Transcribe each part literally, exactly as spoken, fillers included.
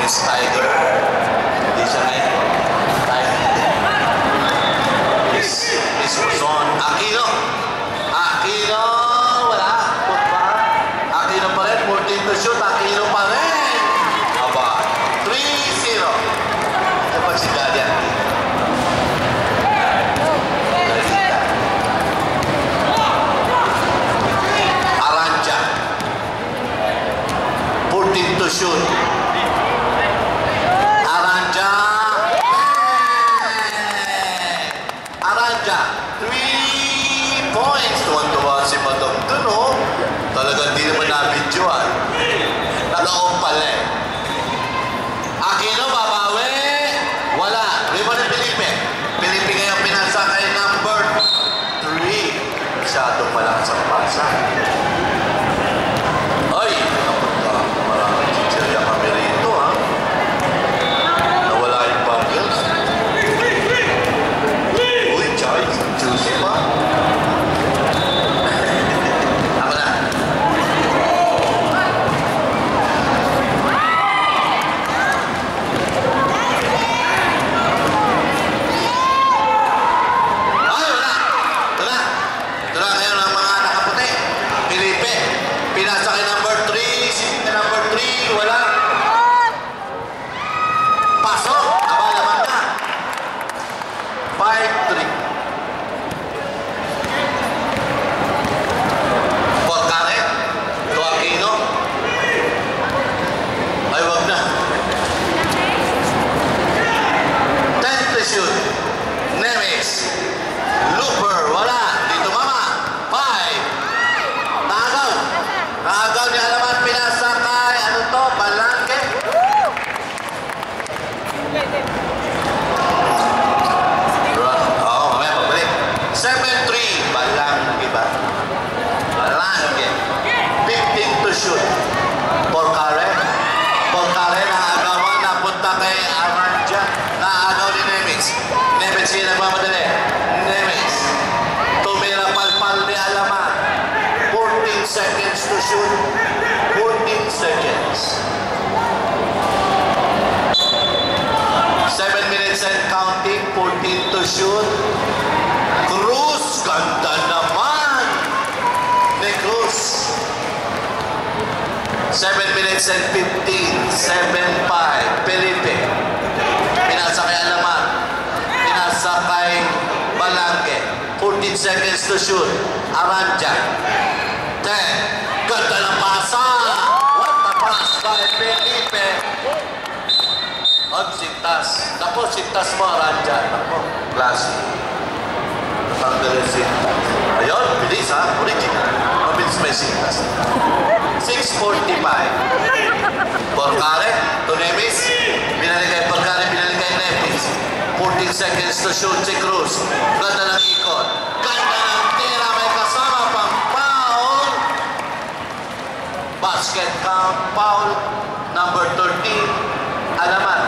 Nemes Tiger. Hindi siya ngayon. Tiger. Miss, Miss Luzon. Aquino. Aquino. Wala. Put pa. Aquino pa rin. fourteen to shoot. Aquino pa rin. Aba. three zero. Ito pa si Gadian. Aranja. fourteen to shoot. Aranja. Aranja. three points. Tuwan-tuwa si Madam dun, oh. Talagang di naman na-videoan. Nag-aong pala eh. Aquino, babawi. Wala. Ribbon ni Felipe. Felipe ngayon pinasa kay number three. Masyado pa lang sa pasa. Ay, napunta. Maraming chichirya kami rito, ha? Nawala yung bagels. Uy, chay. Juicy pa. Ako na. Ay, wala. Wala. Wala kayo ng mga nakaputi. Felipe. Pinasa kay number three. Kay number three. Wala. Pasok. Aba, laman na. five three. Porcare. To Aquino. Ay, wag na. ten to shoot. Nemes. Looper. Wala. Dito mama. five. Nakagaw. Nakagaw ni Alaman. Pinasa kay ano to? Balangke. Oo, mamaya pagbalik. seven three. Balangke ba? Balangke. fifteen to shoot. Porcare. Porcare. Nakagawan. Napunta kay Aranja. Nakagaw ni Nemes. Nemes siya nagmamadali. Nemes. Tumira palpal ni Alaman. fourteen seconds to shoot. fourteen seconds. seven minutes and counting. fourteen to shoot. Cruz. Ganda naman. Ni Cruz. seven minutes and fifteen. seven five. Felipe. Pinasa kay Alaman. Pinasa kay Balangke. fourteen seconds to shoot. Aranja. ten. Ganda ng pasa. What a pass by Felipe. At sintas. Napo, sintas mo, Aranja. Napo, klase. Natanggalin sintas. Ayun, bilis ha. Original. Mabilis may sintas. six forty-five. Porcare. To Nemes. Binalik kay Porcare. Binalik kay Nemes. fourteen seconds to shoot si Cruz. Ganda ng ikot. Ganda ng tira. May kasama pang foul. Basket count. Foul. Number thirteen. Alaman.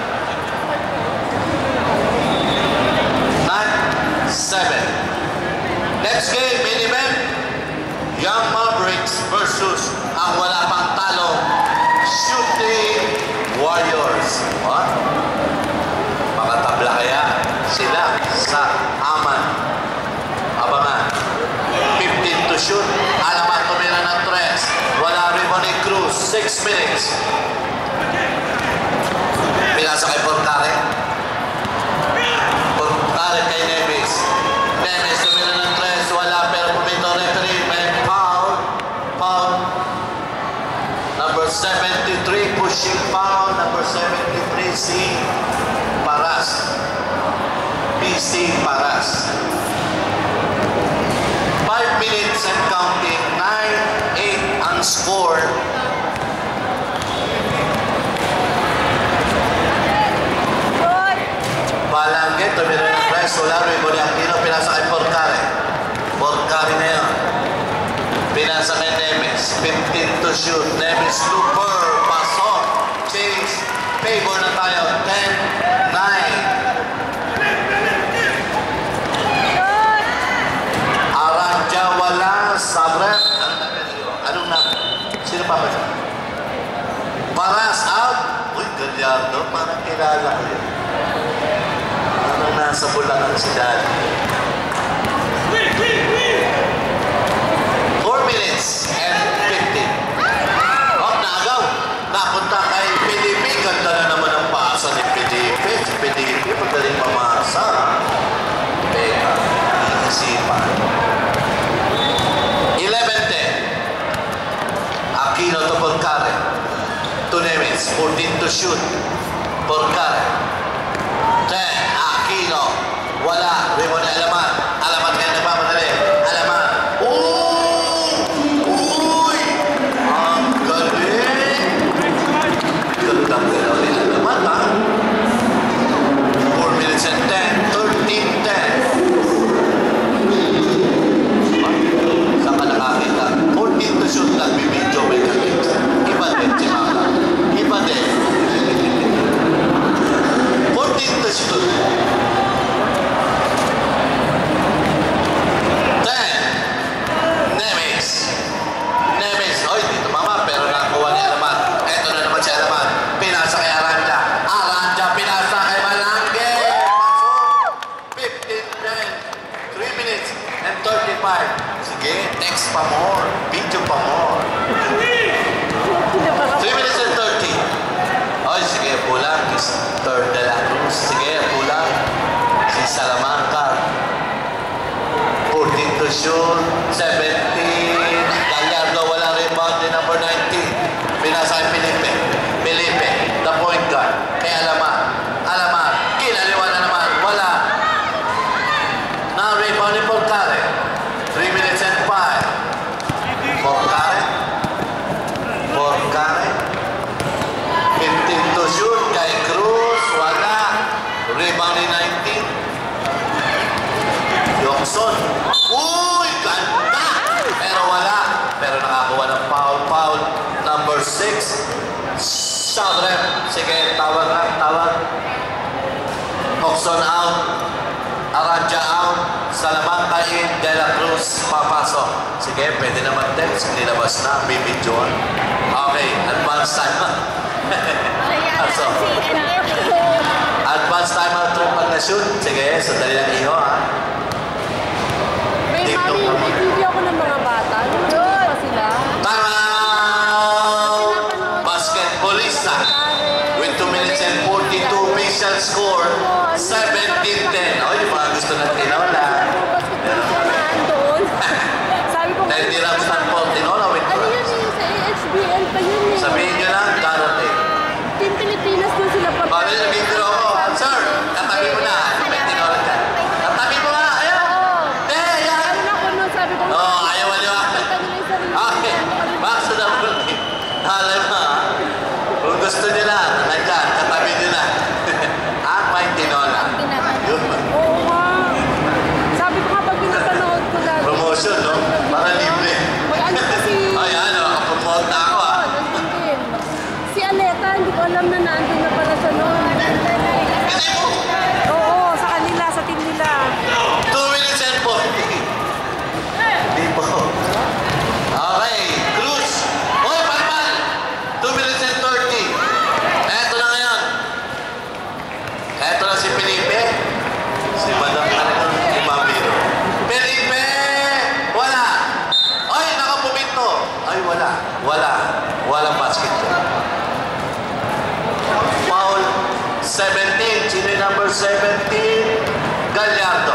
nine seven. Next game, main event. Young Mavericks versus ang wala pang talo, Shooting Warriors. What? Makatabla kaya sila sa Aman. Abangan. fifteen to shoot. Alaman tumira ng tres. Wala rin mo ni Cruz. six minutes. Pinasa kay Porcare. Porcare kay Nemes. Nemes tumira ng tres. Wala pero pumito referee. May foul. Foul. Number seventy-three pushing foul. Number seventy-three C. Paras. P C Paras. five minutes and counting. nine eight unscored. Balangke, tumira ng tres. Wala rin mo ni Aquino. Pinasa kay Porcare. Porcare na yun. Pinasa kay Nemes. fifteen to shoot. Nemes looper. Pasok. Chase. Favor na tayo. ten nine. Aranja wala. Sabret. Anong na? Sino pa ba? Paras out. Uy, ganda naalala ko yun. Anong nasa Bulacan si Daddy. four minutes and fifteen. Oh, naagaw. Napunta kay Felipe. Ganda na naman ang pasa ni Felipe. Si Felipe, magaling mamasa. Teka, iisipan. eleven ten. Aquino to Porcare. two minutes. fourteen to shoot. Porcare. ten. Aquino. Wala. Raymond Alaman. Alaman kaya nagmamadali. Alaman. Oh! Uy! Ang galing! Gandang galaw ni Alaman, ha? four minutes and ten. thirteen ten. Saan ka nakakita? fourteen to shoot lang. Bibidyo may galing. Iba din, si Maka. Iba din. fourteen to shoot. ten. Nemes. Nemes. Oy, dito mama, pero nakuha ni Alaman. Eto na naman si Alaman. Pinasa kay Aranja. Aranja, pinasa kay Malangge. fifteen ten. three minutes and thirty-five. Sige, text pa more. Video pa more. three minutes and thirty. Oy, sige, pulang. Third de la Cruz. Sige, pulang. Si Salamanca. fourteen to shoot. seventeen. Gallardo, wala rebound din number nineteen. Pinasa kay Felipe. Felipe, the point guard. Kay Alaman. Alaman. Kinaliwan na naman. Wala. Now, rebound ni Porcare. three minutes and five. Porcare. Porcare. fifteen to shoot. Kay Cruz. Wala. Rebound ni nineteen. Yokson. Uy! Ganda! Pero wala. Pero nakakuha ng foul. Foul. Number six. Shot rep. Sige, tawag na. Tawag. Yokson out. Aranja out. Salamanca in. De la Cruz papasok. Sige, pwede naman text. Nilabas na. Bibidyoan. Okay. Advanced time. So, advanced time out trip pag na-shoot. Sige, sandali lang iyo, ha? May mami, may video ako ng mga bata. Ano pa sila? Time! Basketballista. With two minutes and forty-two official score. seventeen ten. O, yung mga gusto ng tinola. Basketballista na doon. Sabi ko, Hindi rams ng po tinola. With ano yun eh, sa A H B L pa yun eh. sabihin nyo lang, darating. Team Pilipinas doon sila pa. Bakit sabihin ko ako, sir, katabi mo na. May tinola ka. Katabi mo nga, ayaw. Eh, yan. Ano na ko nun, sabi ko. Oo, ayaw, ayaw. Kita nila yung sarili. Okay, back to the bulletin. Alam mo, kung gusto nila, nandyan, katabi nila. Ang may tinola. Yun ba? Oo nga. Sabi ko nga pag pinapanood ko dati. Promotion, no? Para libre. May ano kasi. Ay, ano, nakapromote na ako, ah. nandun din. Si Aleta, hindi ko alam na nandun na pala sa noon. Hindi mo. Oo, sa kanila, sa team nila. two minutes and forty. Hindi po. Okay, Cruz. Hoy, palpal. two minutes and thirty. Eto na ngayon. Eto na si Felipe. Si Madam Anton Imamiro. Felipe! Wala! Ay, nakapuminto. Ay, wala. Wala. Walang basketball. Foul seventeen. Sino yung number seventeen? Gallardo.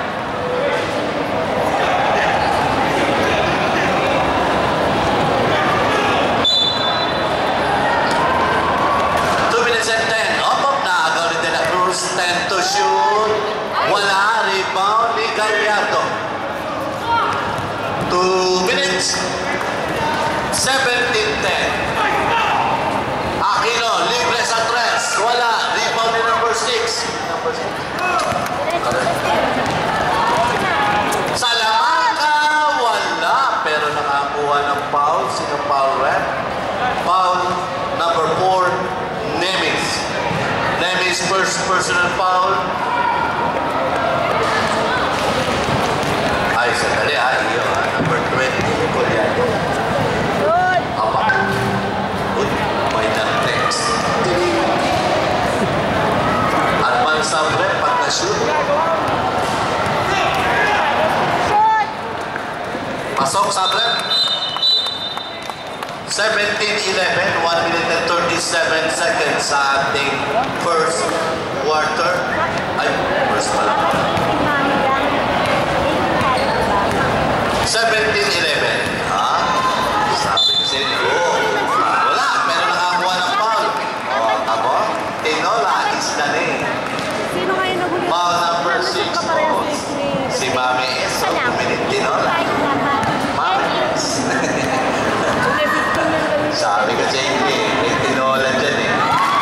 two minutes and ten. Opop na. Agaw ni De La Cruz. ten to shoot. Wala. Rebound ni Gallardo. two minutes. seventeen ten. Aquino. Libre sa tres. Wala. Rebound ni number six. Number six. Salamanca. Wala. Pero nakakuha ng foul. Sino foul rep? Foul number four. Nemes. Nemes first personal foul. Ay, sandali ha. Iyo ha. Number twenty. Kulyado. Good. Okay. Pasok, sabre. seventeen eleven, one minute and thirty-seven seconds sa ating first quarter. Ay, first pala. seventeen eleven. Ha? Sabi kasi niyo, oh, wala, meron nakakuha ng foul. O, tamo? Tinola is the name. Sino ngayon nagulit? Foul number six. Oh, si Mami S. O, kuminit Tinola. Mami S. Sabi kasi hindi, may Tinola dyan eh.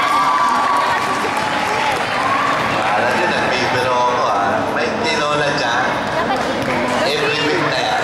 Alam nyo, nagbibiro ako ha. May Tinola dyan. Every week na yan.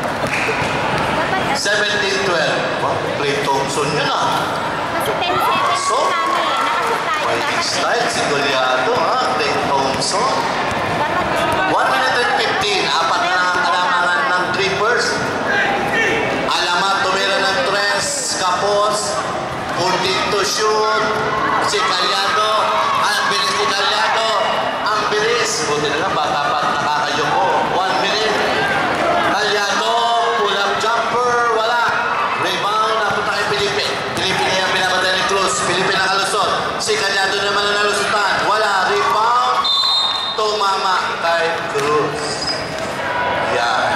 seventeen twelve. Oh, Clay Thompson yun ah. Kasi ten seconds So, kami. Nakasot tayo. fighting style, si Goliato ha. Clay Thompson. one minute and fifteen. Apat na ang kalamangan ng trippers. Alamat, tumira ng tres. Kapos. fourteen to shoot. Si Calyado. Ang bilis ni Calyado. Ang bilis. Buti na lang, bata pa nakakayoko. one minute. Calyado. Pull-up jumper. Wala. Rebound. Napunta kay Felipe. Felipe na yung pinapatay ni Cruz. Felipe nakalusot. Si Calyado naman ang nalusutan. Wala. Rebound. Tumama kay Cruz. Yan.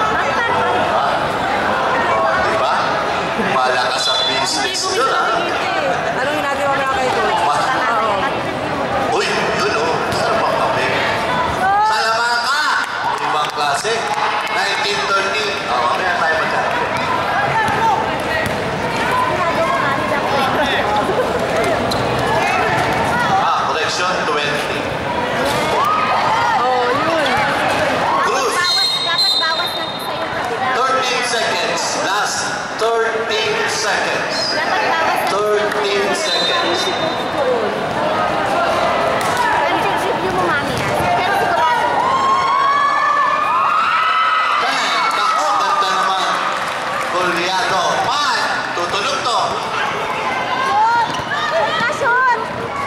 Diba? Malakas sa business yun, ha? Anong ginagawa mo na kayo? Uy, yun, oh. Saan bang kami? Salamanca! Ibang klase. nineteen thirty. Oh, mamaya tayo magkakape. Ah, correction, twenty. Oh, yun. Cruz. Dapat bawas ng isa yung kabila. thirteen seconds. Last thirteen seconds. Dapat bawas ng thirteen seconds. Ang mo mami yan. Pero sigurado. ten. Nako, ganda naman. Goliato. five. Tutunog to. Kason!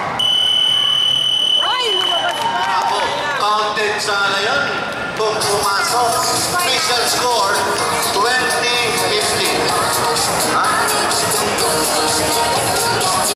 Ay, lumabas na. Ako, counted sana yun. Kung pumasok, official score, twenty fifteen. Ha?